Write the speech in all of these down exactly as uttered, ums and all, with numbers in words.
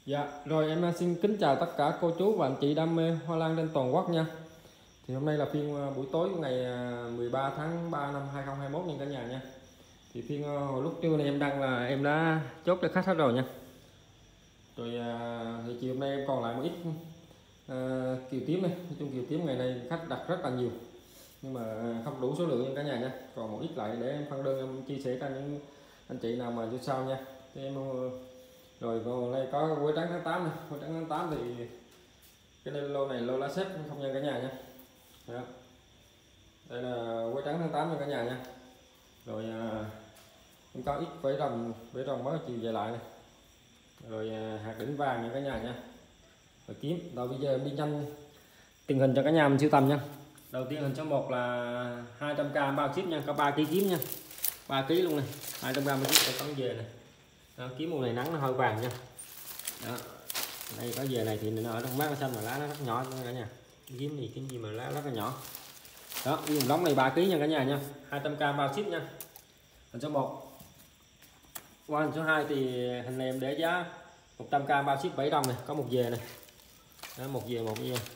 Dạ, rồi em xin kính chào tất cả cô chú và anh chị đam mê hoa lan trên toàn quốc nha. Thì hôm nay là phiên ờ, buổi tối của ngày ờ, mười ba tháng ba năm hai không hai mốt nha cả nhà nha. Thì phiên ờ, hồi lúc trưa này em đăng là em đã chốt cho khách hết rồi nha. Rồi ờ, thì chiều hôm nay em còn lại một ít ờ, kiều tím này. Nói chung kiều tím ngày nay khách đặt rất là nhiều, nhưng mà không đủ số lượng nha cả nhà nha. Còn một ít lại để em phân đơn em chia sẻ cho những anh chị nào mà chưa sao nha. Thì em ờ, rồi còn đây có quế trắng tháng tám này, quế trắng tháng tám thì cái lô này lô lá xếp không nha cả nhà nha. Đó. Đây là quế trắng tháng tám nha cả nhà nha. Rồi à, cũng có ít vế rồng, vế rồng mới chiều về lại này. Rồi à, hạt đỉnh vàng nha cả nhà nha. Rồi kiếm. Rồi bây giờ em đi nhanh tình hình cho cả nhà mình sưu tầm nha. Đầu tiên hình số một là hai trăm k bao ship nha, có ba ký kiếm nha, ba ký luôn này, hai trăm g bao ship để tấm về này. Đó, kiếm mùa này nắng nó hơi vàng nha. Đó. Đây có về này thì nó ở trong mát nó xanh mà lá nó rất nhỏ nha cả nhà. Kiếm gì kiếm gì mà lá rất là nhỏ. Đó, dùng đóng này ba ký nha cả nhà nha, hai trăm k bao ship nha. Hình số một. Qua hình số hai thì hình này em để giá một trăm k bao ship bảy đồng này, có một về này. Đó, một về một về.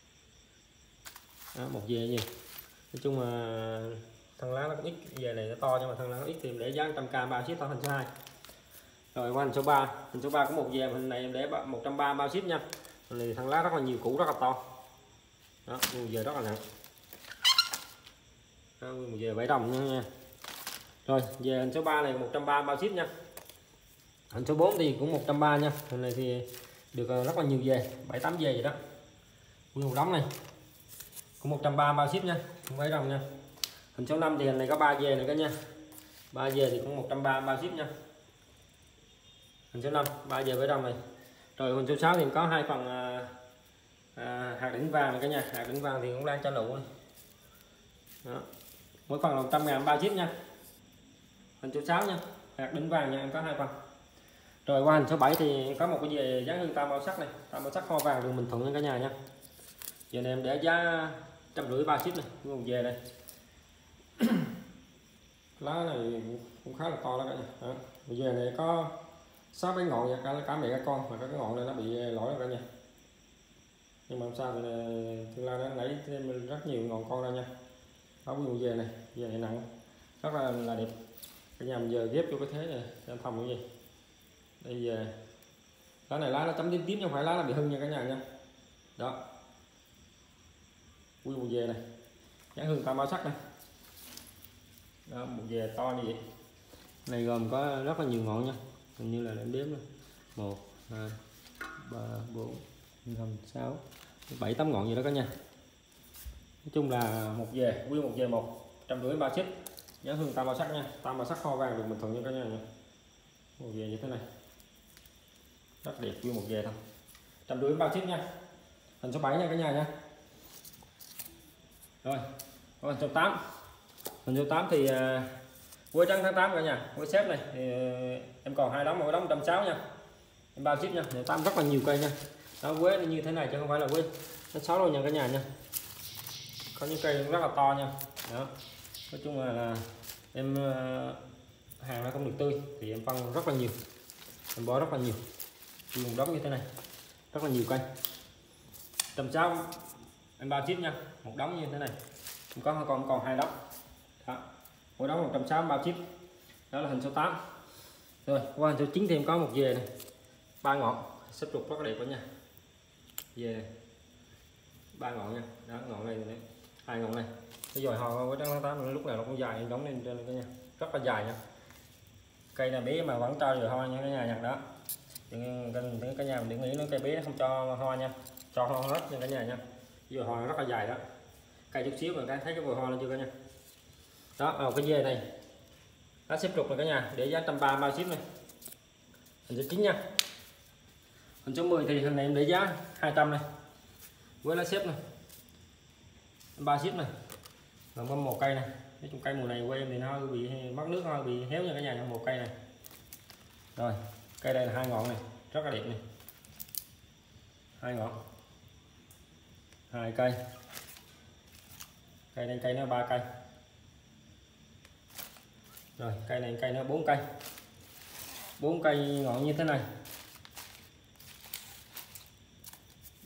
Đó, một về gì. Nói chung là thân lá nó cũng ít, về này nó to nhưng mà thân lá nó ít thì em để giá một trăm k bao ship thôi hình số hai. Rồi qua hình số ba, hình số ba có một về hình này em để một trăm ba mươi bao ship nha. Hình này thân lá rất là nhiều, củ rất là to. Đó, về rất là nặng. Đó, về bảy đồng nha, nha. Rồi về hình số ba này một trăm ba mươi bao ship nha. Hình số bốn thì cũng một trăm ba mươi nha. Hình này thì được rất là nhiều về, bảy tám về vậy đó. Nguyên một đống này. Cũng một trăm ba mươi bao ship nha, cũng bảy đồng nha. Hình số năm thì hình này có ba về này cả nha. ba về thì cũng một trăm ba mươi bao ship nha. Hình số năm ba giờ với đồng này. Rồi hình số sáu thì có hai phần à, à, hạt đỉnh vàng này cả nhà, hạt đỉnh vàng thì cũng đang cho nụ này. Đó. Mỗi phần là một trăm ngàn bao ship nha. Hình số sáu nha, hạt đỉnh vàng nha, em có hai phần. Rồi qua hình số bảy thì có một cái về dáng hương tam màu sắc này, tam màu sắc hoa vàng đường Bình Thuận nha cả nhà nha. Giờ này em để giá trăm rưỡi bao ship này, một về đây. Lá này cũng khá là to đó cả nhà. Đó. Về này có sáu cái ngọn nha, cả, cả mẹ cả con, mà cái ngọn này nó bị lỗi cả nhà. Nhưng mà làm sao thì tương lai nó nảy thêm rất nhiều ngọn con ra nha. Đó, ví dụ về này, về này nặng rất là, là đẹp. Cả nhà mình giờ ghép vô cái thế này cho thông cái gì. Đây giờ lá này lá nó chấm tím tím, không phải lá nó bị hưng nha cả nhà nha. Đó, quy một về này, dáng hương tam màu sắc này. Đó, một về to như vậy. Này gồm có rất là nhiều ngọn nha, hình như là em đếm này. Một, hai, ba, bốn, năm, sáu, bảy, tám ngọn gì đó cả nhà. Nói chung là một về, nguyên một về một trăm rưỡi ba ship. Giá hương tam màu sắc nha, tam màu sắc hoa vàng được Bình Thuận nha cả nhà nha. Một về như thế này, rất đẹp, nguyên một về thôi, trăm rưỡi ba ship nha. Hình số bảy nha cả nhà nha. Rồi, hình số tám. Hình số tám thì quế trắng tháng tám cả nhà, quế xếp này thì em còn hai đống, mỗi đống một trăm sáu mươi nha, em bao ship nha. Hình tám rất là nhiều cây nha. Đó, quế như thế này chứ không phải là quế nó sáu đâu nha cả nhà nha. Có những cây rất là to nha. Đó, nói chung là, là em hàng nó không được tươi thì em phân rất là nhiều, em bó rất là nhiều, một đống như thế này rất là nhiều cây. một trăm sáu mươi em bao ship nha, một đống như thế này không có, còn còn hai đống. Đó, mỗi đống một trăm sáu mươi bao ship. Đó là hình số tám. Rồi qua hình số chín thì em có một về này, ba ngọn xếp trục rất là đẹp đó nha. Về ba ngọn nha. Đó, ngọn này, này hai ngọn này. Cái dòi hoa với trắng tháng tám lúc nào nó cũng dài, đóng lên trên cả nhà, rất là dài nha. Cây này bé mà vẫn cho dòi hoa nha cả nhà nhặt. Đó, đừng cả nhà mình đừng nghĩ nó cây bé không cho hoa nha, cho hoa hết nha cả nhà nha. Dòi hoa rất là dài đó, cây chút xíu mà cái thấy cái vòi hoa lên chưa cả nhà. Đó, ở cái dê này lá xếp trục này cả nhà, để giá một trăm ba mươi bao ship này. Hình số chín nha. Hình số mười thì hình này em để giá hai trăm này, với lá xếp này, ba ship này. Còn có một cây này, nói chung cây mùa này quê em thì nó hơi bị mất nước, hơi bị héo nha cả nhà, một cây này. Rồi cây đây là hai ngọn này, rất là đẹp này, hai ngọn, hai cây. Cây đây cây nó ba cây. Rồi cây này cây nó bốn cây, bốn cây ngọn như thế này.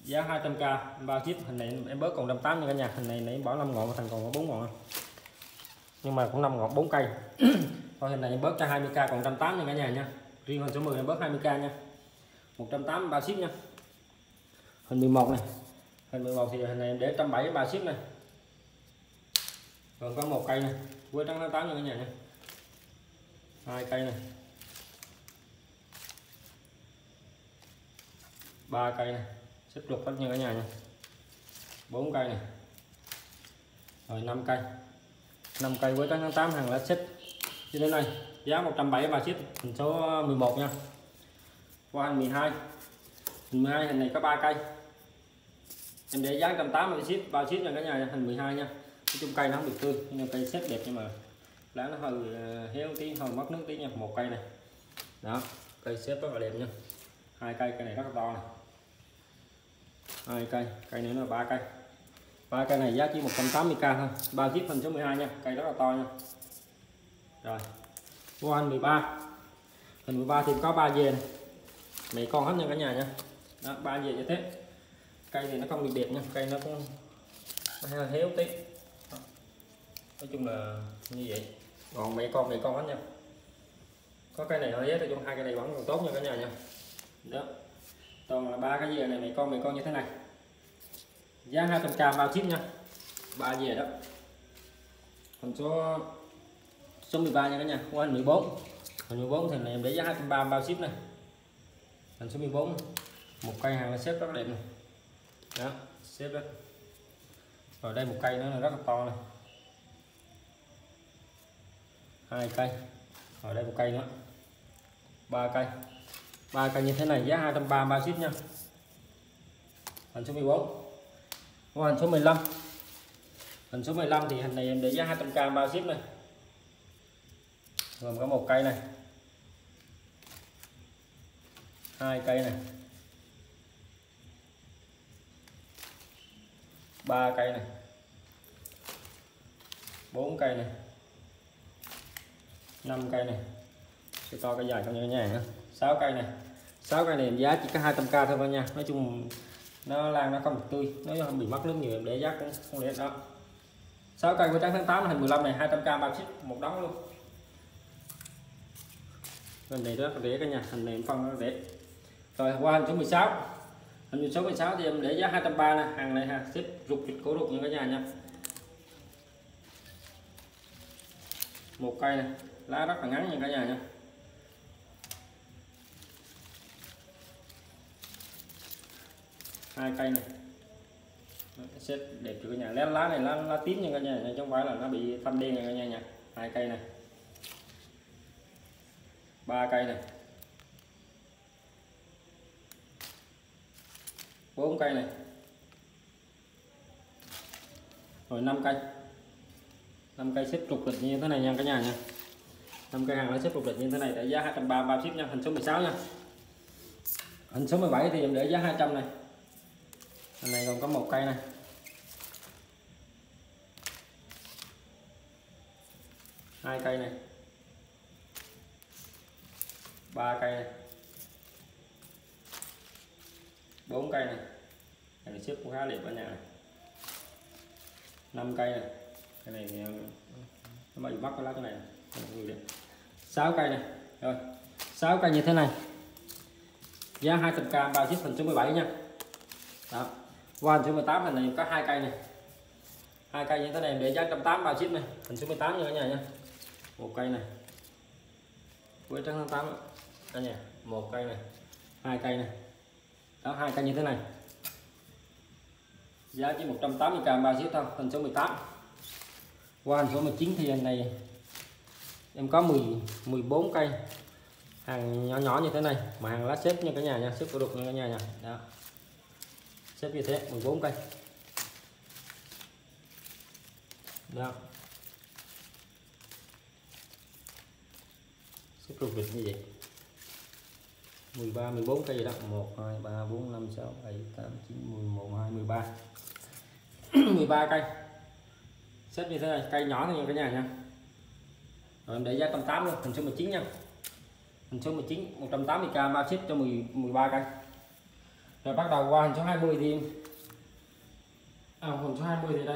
giá hai trăm k bao ship. Hình này em bớt còn một trăm tám mươi nha cả nhà. Hình này nãy bỏ năm ngọn, thành còn có bốn ngọn nhưng mà cũng năm ngọn bốn cây. Thôi hình này em bớt cho hai mươi k còn một trăm tám mươi nha cả nhà nha. Riêng hình số mười em bớt hai mươi k nha, một trăm tám mươi bao ship nha. Hình mười một này, hình mười một thì hình này em để một trăm bảy mươi bao ship này. Còn có một cây này quế trắng tháng tám nha cả nhà nha. Hai cây này, ba cây này xếp lục hết nha cả nhà nha. Bốn cây này, rồi năm cây, năm cây quế trắng tháng tám hàng lá xếp như thế này, giá một trăm bảy mươi ba ship. Hình số mười một nha. Qua hình mười hai, hình mười hai hình này có ba cây em để giá một trăm tám mươi ship bao ship nha cả nhà nha. Hình mười hai nha. Nói chung cây nó không được tươi nhưng cây xếp đẹp nhưng mà lá nó hơi héo tí, hơi mất nước tí nha. Một cây này đó, cây xếp rất là đẹp nha. Hai cây, cây này rất là to này. Hai cây, cây này là ba cây, ba cây này giá chỉ một trăm tám mươi k thôi, bao ship. Hình số mười hai nha, cây rất là to nha. Rồi qua hình mười ba, hình mười ba thì có ba về này, mẹ con hết nha cả nhà nha. Đó, ba về như thế. Cây thì nó không được đẹp nha, cây nó cũng hơi héo tí. Đó. Nói chung là như vậy, còn mẹ con mẹ con hết nha. Có cây này hơi héo, nói chung hai cây này vẫn còn tốt nha cả nhà nha. Đó, toàn là ba cái về này mẹ con mẹ con như thế này, giá hai trăm k bao ship nha. Ba về đó. Còn số số mười ba nha cả nhà. Qua hình mười bốn, hình mười bốn thì này em để giá hai trăm ba mươi bao ship này. Hình số mười bốn, một cây hàng là xếp rất đẹp này. Đó, xếp đó. Rồi đây một cây nữa là rất là to này. Hai cây. Rồi đây một cây nữa. Ba cây. Ba cây như thế này giá hai trăm ba mươi bao ship nha. Hình số mười bốn. Qua hình số mười lăm. Hình số mười lăm thì hình này em để giá hai trăm k bao ship này. Gồm có một cây này, hai cây này, ba cây này, bốn cây này, năm cây này, sẽ to cây dài không như nhà nữa, sáu cây này. Sáu cây này giá chỉ có hai trăm k thôi cả nhà. Nói chung nó lan nó không được tươi, nó không bị mất nước nhiều em để giá cũng không để đó. Sáu cây của trắng tháng tám hình mười lăm này hai trăm k bao ship một đống luôn. Hình này rất là rẻ cả nhà, hình này phân nó rẻ. Rồi qua hình số mười sáu, hình số mười sáu thì em để giá hai trăm ba mươi nè. Hàng này ha, xếp rụt thịt cổ rụt nha cả nhà nha. Một cây này, lá rất là ngắn nha cả nhà nha. Hai cây này, xếp đẹp cho cả nhà. Lá lá này lá, lá tím nha cả nhà, chứ không phải là nó bị thâm đen nha cả nhà nha. Hai cây này, ba cây này, bốn cây này, rồi năm cây. Năm cây xếp trục lịch như thế này nha cả nhà nha. Năm cây hàng nó xếp trục lịch như thế này để giá hai trăm ba mươi bao ship nha. Hình số mười sáu nha. Hình số mười bảy thì em để giá hai trăm này. Hình này còn có một cây này, hai cây này, ba cây này, bốn cây này, cái này xếp cũng khá đẹp ở nhà này. Năm cây này, cái này thì nó bị mất cái lá cái này. Sáu cây này, rồi sáu cây như thế này, giá hai trăm k bao ship. Hình số mười bảy nha. Đó. Qua hình số mười tám, hình này có hai cây này, hai cây như thế này để giá một trăm tám mươi bao ship này. Hình số mười tám nha cả nhà nha. Một cây này, quế trắng tháng tám cả nhà, một cây này, hai cây này. Đó, hai cây như thế này, giá chỉ một trăm tám mươi k bao ship thôi. Hình số mười tám. Qua hình số mười chín thì hình này em có mười, mười bốn cây hàng nhỏ nhỏ như thế này mà hàng lá xếp nha cả nhà nha, xếp của đục nha cả nhà nha. Đó, xếp như thế mười bốn cây. Đó, xếp rụt vịt như vậy, mười ba, mười bốn cây gì đó, một, hai, ba, bốn, năm, sáu, bảy, tám, chín, mười, mười một, mười hai, mười ba. mười ba cây. Xếp như thế này, cây nhỏ thôi nha cả nhà nha. Rồi em để giá một trăm tám mươi luôn. Hình số mười chín nha. Hình số mười chín, một trăm tám mươi k bao ship cho mười, mười ba cây. Rồi bắt đầu qua hình số hai mươi thì à, hình số hai mươi thì đây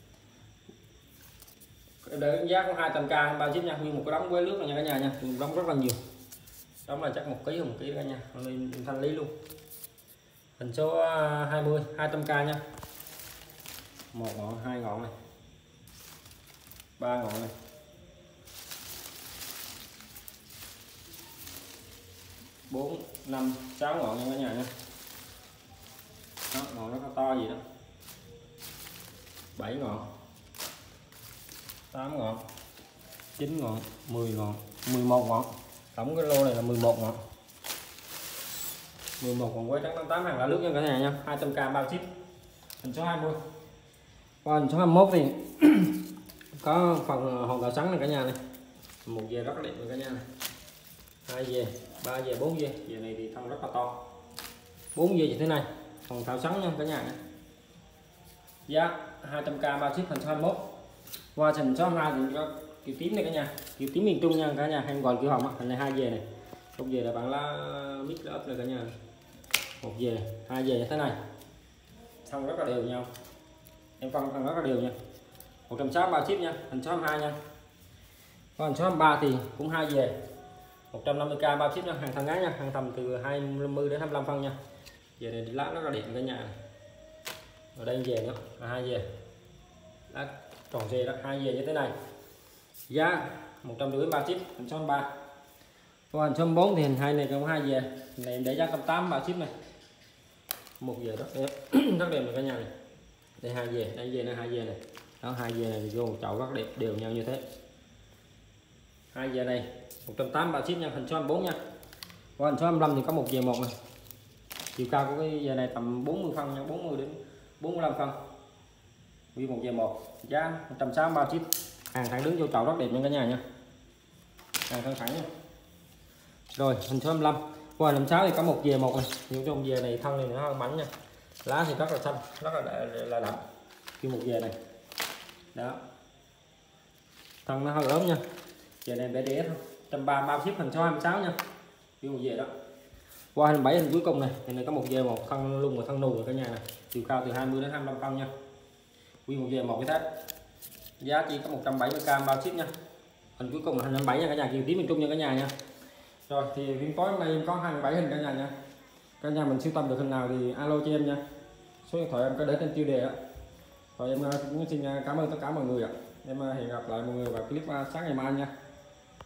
để giá có hai trăm k ba chip nha, nguyên một cái đống quế nước này nha cả nhà nha, một đống rất là nhiều, đống là chắc một ký một ký cả nhà, nên thanh lý luôn. Hình số hai mươi hai trăm k nha, một ngọn, hai ngọn này, ba ngọn này, bốn năm sáu ngọn nha cả nhà nha. Đó, ngọn nó to gì đó, bảy ngọn, tám ngọn, chín ngọn, mười ngọn, mười một ngọn, tổng cái lô này là mười một ngọn, mười một ngọn quế trắng tám tám hàng lá nước nha cả nhà nha, hai trăm k bao ship. Hình số hai mươi. Qua hình số hai mươi mốt thì có phần hòn đào sắn này cả nhà này, một dề rất là đẹp rồi cả nhà này, hai dề, ba dề, bốn dề, dề này thì thân rất là to, bốn dề như thế này, hòn đào sắn nha cả nhà này. Giá hai trăm k bao ship. Hình số hai mươi mốt. Qua hình số hai mươi hai thì có kiểu tím này cả nhà, kiểu tím miền Trung nha cả nhà, hay gọi kiểu hồng á, hình này hai dề này, một dề là bạn lá mix up này cả nhà, một dề, hai dề như thế này, xong rất là đều nhau, em phân phân rất là đều nha, một trăm sáu mươi ba ship nha. Hình số hai mươi hai nha. Còn hình số hai mươi ba thì cũng hai dề, một trăm năm mươi k bao ship nha, hàng thân gái nha, hàng tầm từ hai mươi đến hai mươi lăm phân nha, dề này lá rất là đẹp cả nhà này. Ở đây dề nữa là hai dề, lá tròn dề đó, hai dề như thế này, giá một trăm rưỡi ba ship. Hình số hai mươi ba. Còn hình số hai mươi bốn thì hình hai này cũng hai dề, này để giá một trăm tám mươi ba ship này, một dề rất đẹp rất đẹp rồi cả nhà này, đây hai dề, đây dề này, hai dề này đó, hai dề này vô một chậu rất đẹp đều nhau như thế, hai dề này một trăm tám mươi ba ship nha. Hình số hai mươi bốn nha. Còn hình số hai mươi lăm thì có một dề một này, chiều cao của cái dề này tầm bốn mươi phân nha, bốn mươi đến bốn mươi lăm phân, nguyên một dề một, giá một trăm sáu mươi ba ship, hàng thẳng đứng vô chậu rất đẹp nha cả nhà nha, hàng thân thẳng nha. Rồi hình số hai mươi lăm. Qua hai mươi sáu thì có một dề một này, nhưng trong dề này thân này nó hơi mảnh nha, lá thì rất là xanh, rất là là đậm, như một dề này đó, thân nó hơi ốm nha, dề này bé đẻ thôi, một trăm ba mươi bao ship. Hình số hai mươi sáu nha, như một dề đó. Qua hai mươi bảy hình cuối cùng này, hình này có một dề một, thân lung và thân nù rồi cả nhà này, chiều cao từ hai mươi đến hai mươi lăm phân nha, nguyên một dề một cái tết, giá chỉ có một trăm bảy mươi k bao ship nha. Hình cuối cùng là hình hai mươi bảy nha cả nhà, chiều tím miền Trung nha cả nhà nha. Rồi thì viên tối hôm nay em có hai mươi bảy hình cả nhà nha, cả nhà mình sưu tầm được hình nào thì alo cho em nha, số điện thoại em có để trên tiêu đề đó. Rồi em cũng xin cảm ơn tất cả mọi người ạ. Em hẹn gặp lại mọi người vào clip sáng ngày mai nha.